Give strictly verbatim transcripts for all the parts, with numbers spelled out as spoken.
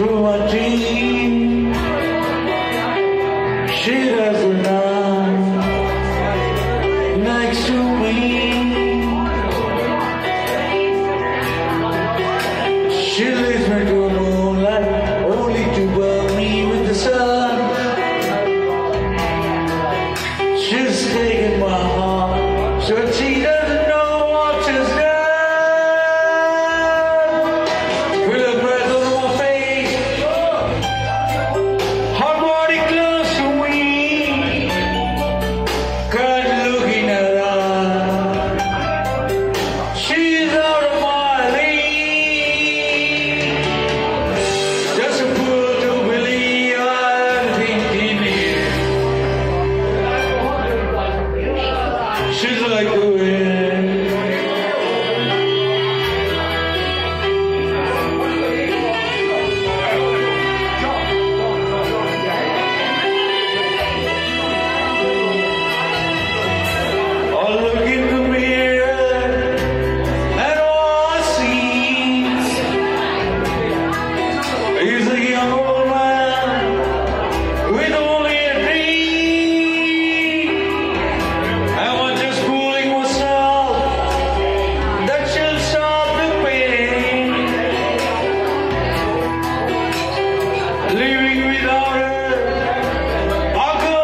through my teeth. She doesn't know next to me. She leads me to the moonlight, only to burn me with the sun. She's taking my heart, so she doesn't know what she's done. Feel her breath on my face, her body close to me. Can't look in her eyes, she's out of my league. Just a fool to believe I'm thinking it. She's like the wind. I look in the mirror and all I see is a young old man with only a dream. Am I just fooling myself that she'll stop the pain? Living without her, I'll go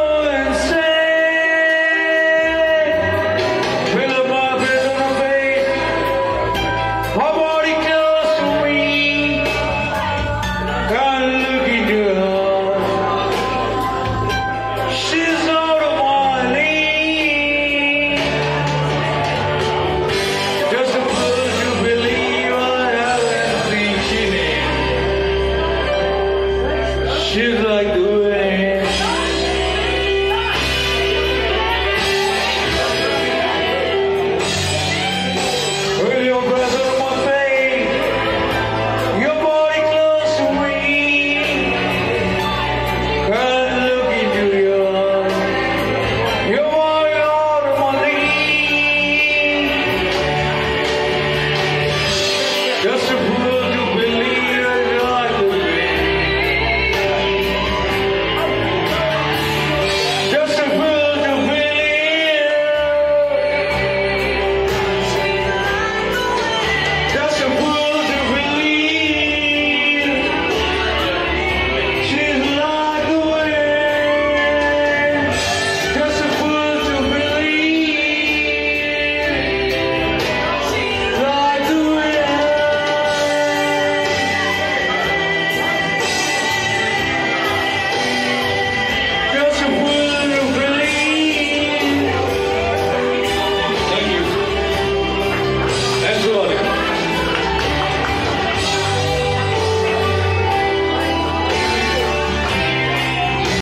insane. Feel her breath on her face, her body close to me. Can't look into her eyes, she's out of my league. Just a fool to believe I haven't reached it. She's like the